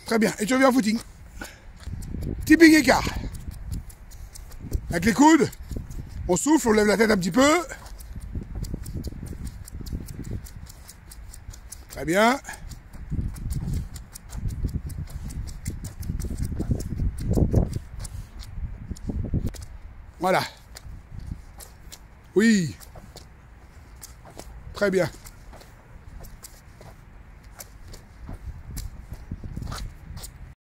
Très bien. Et tu reviens en footing. Tipping écart. Avec les coudes, on souffle, on lève la tête un petit peu. Très bien. Voilà. Oui. Très bien.